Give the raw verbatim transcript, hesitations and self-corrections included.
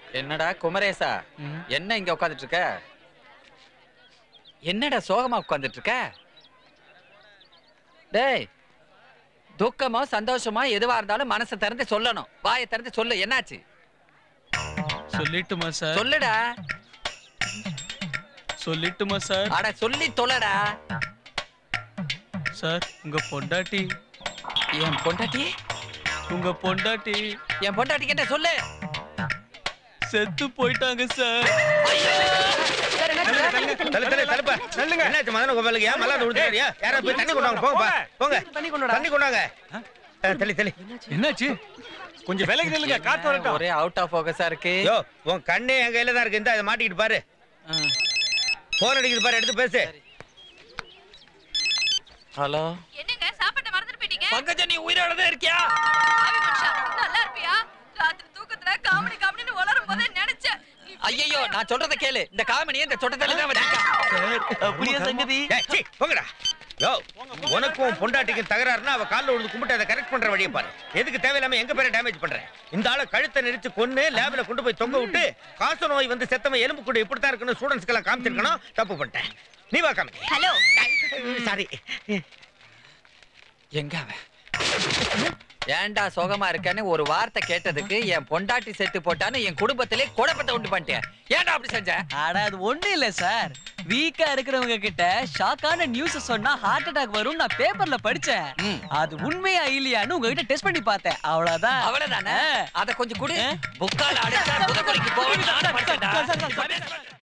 என்னடா குமரேசா, என்ன இங்க உட்கார்ந்துட்டு இருக்க? என்னடா சோகமா உட்கார்ந்துட்டு இருக்க? டேய், துக்கமோ சந்தோஷமோ எதுவா இருந்தாலும் மனசை திறந்து சொல்லணும். வாயை திறந்து சொல்லு, என்னாச்சு? சொல்லிட்டுமா சார்? சொல்லுடா. சொல்லிட்டுமா சார்? அட சொல்லி தொலைடா. சார், உங்க பொண்டாட்டி. என் பொண்டாட்டி? உங்க பொண்டாட்டி. என் பொண்டாட்டி கிட்ட சொல்லு. செத்து போயிட்டாங்க சார். என்னாச்சு மதன கோபாலுக்கு? ஏன் மல்லாந்து விழுந்துறியா? யாரா போய் தண்ணி கொண்டாங்க. போங்க போங்க, தண்ணி கொண்டாங்க. தண்ணி கொண்டாங்க. தள்ளி தள்ளி. என்னாச்சு? கொஞ்சம் விலகி நில்லுங்க, காத்து வரட்டும். ஒரே அவுட் ஆஃப் ஃபோக்கஸா இருக்கு. யோ, உன் கண்ணே என் கையில தான் இருக்கு. இந்த இத மாட்டிக்கிட்டு பாரு. போன் அடிக்குது பாரு, எடுத்து பேசு. ஹலோ. என்னங்க சாப்பாட்ட மறந்துட்டு போயிட்டீங்க? பங்கஜ, நீ உயிரோட தான் இருக்கியா? ஆவி மனுஷா, நல்லா இருப்பியா? ராத்திரி தூக்கத்துல காமெடி காமெடின்னு உளறும் போதே நினைச்சேன். ஐயோ, நான் சொல்றத கேளு. இந்த காமெடியை இந்த சொட்டத்தல தான் வச்சிருக்கா. அப்படியே சங்கதி. ஏய், சீ, போங்கடா. யோ, உனக்கும் பொண்டாட்டிக்கு தகராறுனா அவ கால்ல விழுந்து கும்பிட்டு அதை கரெக்ட் பண்ற வழியை பாரு. எதுக்கு தேவையில்லாம எங்க பேரை டேமேஜ் பண்ற? இந்த ஆளை கழுத்தை நெரிச்சு கொன்னு லேப்ல கொண்டு போய் தொங்க விட்டு காச நோய் வந்து செத்தவன் எலும்பு கூட இப்படித்தான் இருக்குன்னு ஸ்டூடெண்ட்ஸ்க்கு எல்லாம் காமிச்சிருக்கணும். தப்பு பண்ணிட்டேன். நீ வா காமி. ஹலோ. சாரி. எங்க அவன்? ஏன்டா சோகமா இருக்கேன்னு ஒரு வார்த்தை கேட்டதுக்கு என் பொண்டாட்டி செத்து போட்டான்னு என் குடும்பத்திலே குழப்பத்தை உண்டு பண்ணிட்டேன். ஏன்டா அப்படி செஞ்ச? அட அது ஒண்ணு இல்ல சார். வீக்கா இருக்கிறவங்க கிட்ட ஷாக்கான நியூஸ் சொன்னா ஹார்ட் அட்டாக் வரும் நான் பேப்பர்ல படிச்சேன். அது உண்மையா இல்லையான்னு உங்ககிட்ட டெஸ்ட் பண்ணி பார்த்தேன். அவ்வளவுதான். அவ்வளவுதானே? அத கொஞ்சம் குடு. புக்கால அடிச்சா புதக்குழிக்கு போவேன்னு நானே படிச்சேன்டா.